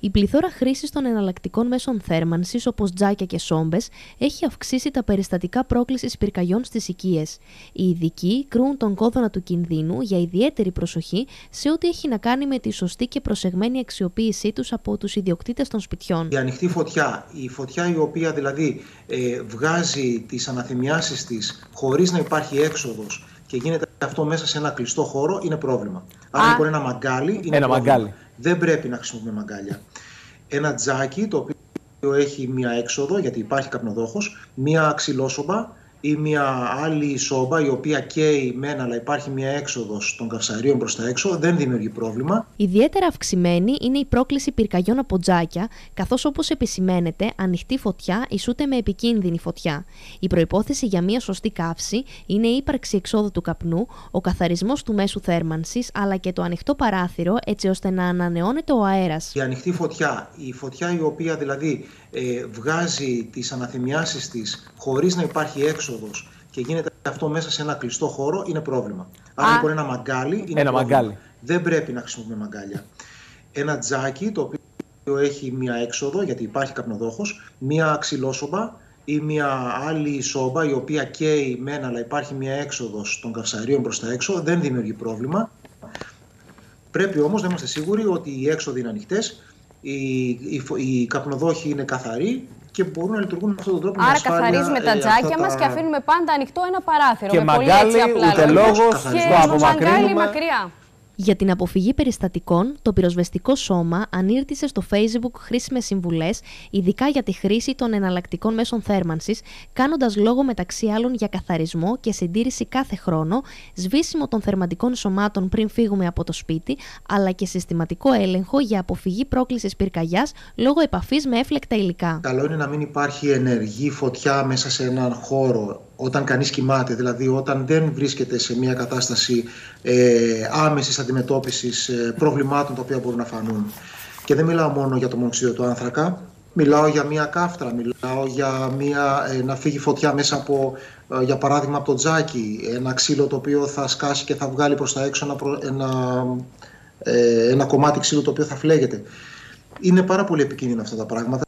Η πληθώρα χρήσης των εναλλακτικών μέσων θέρμανσης, όπως τζάκια και σόμπες, έχει αυξήσει τα περιστατικά πρόκλησης πυρκαγιών στις οικίες. Οι ειδικοί κρούν τον κόδωνα του κινδύνου για ιδιαίτερη προσοχή σε ό,τι έχει να κάνει με τη σωστή και προσεγμένη αξιοποίησή τους από τους ιδιοκτήτες των σπιτιών. Η ανοιχτή φωτιά, η φωτιά η οποία δηλαδή βγάζει τις αναθεμιάσεις της χωρίς να υπάρχει έξοδος και γίνεται αυτό μέσα σε ένα κλειστό χώρο, είναι πρόβλημα. Άρα λοιπόν ένα μαγκάλι είναι πρόβλημα. Δεν πρέπει να χρησιμοποιούμε μαγκάλια. Ένα τζάκι το οποίο έχει μία έξοδο, γιατί υπάρχει καπνοδόχος, μία ξυλόσομπα ή μία άλλη σόμπα η οποία καίει μεν, αλλά υπάρχει μία έξοδος των καυσαερίων προς τα έξω, δεν δημιουργεί πρόβλημα. Ιδιαίτερα αυξημένη είναι η πρόκληση πυρκαγιών από τζάκια, καθώς όπως επισημαίνεται, ανοιχτή φωτιά ισούται με επικίνδυνη φωτιά. Η προϋπόθεση για μία σωστή καύση είναι η ύπαρξη εξόδου του καπνού, ο καθαρισμός του μέσου θέρμανσης, αλλά και το ανοιχτό παράθυρο, έτσι ώστε να ανανεώνεται ο αέρας. Η ανοιχτή φωτιά, η φωτιά η οποία δηλαδή βγάζει τις αναθεμιάσεις της χωρίς να υπάρχει έξοδος και γίνεται αυτό μέσα σε ένα κλειστό χώρο, είναι πρόβλημα. Άρα λοιπόν ένα μαγκάλι είναι πρόβλημα. Δεν πρέπει να χρησιμοποιούμε μαγκάλια. Ένα τζάκι το οποίο έχει μία έξοδο, γιατί υπάρχει καπνοδόχος, μία ξυλόσομπα ή μία άλλη σόμπα η οποία καίει μεν, αλλά υπάρχει μία έξοδος των καυσαερίων προς τα έξω, δεν δημιουργεί πρόβλημα. Πρέπει όμως να είμαστε σίγουροι ότι οι έξοδοι είναι ανοιχτές, οι καπνοδόχοι είναι καθαροί και μπορούν να λειτουργούν με αυτόν τον τρόπο. Άρα καθαρίζουμε τα τζάκια μας και αφήνουμε πάντα ανοιχτό ένα παράθυρο. Και μαγκάλι, ούτε λόγος, το απομακρύνουμε. Μακριά. Για την αποφυγή περιστατικών, το πυροσβεστικό σώμα ανήρτησε στο Facebook χρήσιμες συμβουλές, ειδικά για τη χρήση των εναλλακτικών μέσων θέρμανσης, κάνοντας λόγο μεταξύ άλλων για καθαρισμό και συντήρηση κάθε χρόνο, σβήσιμο των θερματικών σωμάτων πριν φύγουμε από το σπίτι, αλλά και συστηματικό έλεγχο για αποφυγή πρόκλησης πυρκαγιάς λόγω επαφής με έφλεκτα υλικά. Καλό είναι να μην υπάρχει ενεργή φωτιά μέσα σε έναν χώρο όταν κανείς κοιμάται, δηλαδή όταν δεν βρίσκεται σε μια κατάσταση άμεσης αντιμετώπισης προβλημάτων τα οποία μπορούν να φανούν. Και δεν μιλάω μόνο για το μονοξίδιο του άνθρακα, μιλάω για μια κάφτρα, μιλάω για να φύγει φωτιά μέσα από, για παράδειγμα, από το τζάκι, ένα ξύλο το οποίο θα σκάσει και θα βγάλει προς τα έξω ένα κομμάτι ξύλου το οποίο θα φλέγεται. Είναι πάρα πολύ επικίνδυνα αυτά τα πράγματα.